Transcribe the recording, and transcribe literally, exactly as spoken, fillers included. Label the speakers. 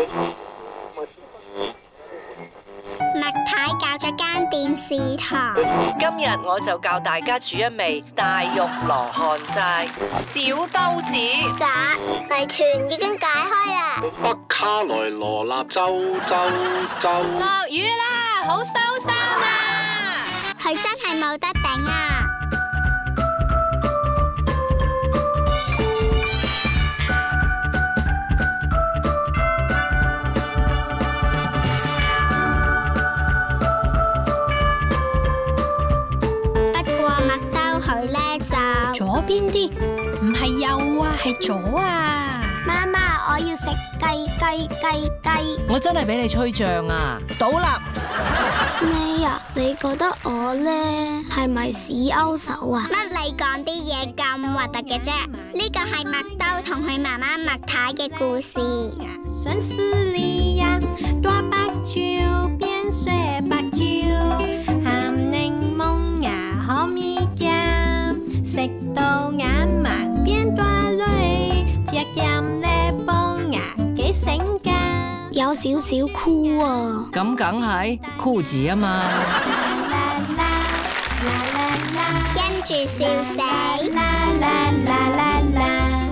Speaker 1: 麥太搞咗間電視台，
Speaker 2: 今日我就教大家煮一味大肉羅漢齋小兜子。
Speaker 1: 咋？謎團已經解開啦！
Speaker 3: 北卡來羅納州州州。
Speaker 4: 落雨啦，好收衫啊！
Speaker 1: 佢真係冇得頂啊！佢咧就
Speaker 4: 左邊啲，唔係右啊，係左啊！
Speaker 1: 媽媽，我要食雞雞雞雞。
Speaker 2: 我真係俾你吹脹啊！倒立
Speaker 1: 咩啊？你覺得我咧係咪屎勾手啊？乜你講啲嘢咁核突嘅啫？呢個係麥兜同佢媽媽麥太嘅故事。
Speaker 4: 順時利呀，大白蕉變水白蕉，鹹檸檬呀好味嘅。食到眼盲變大女，隻劍咧幫牙幾醒噶，
Speaker 1: 有少少酷啊！
Speaker 2: 咁梗係酷字啊嘛，
Speaker 1: 因住笑死。
Speaker 4: 啦啦啦啦啦。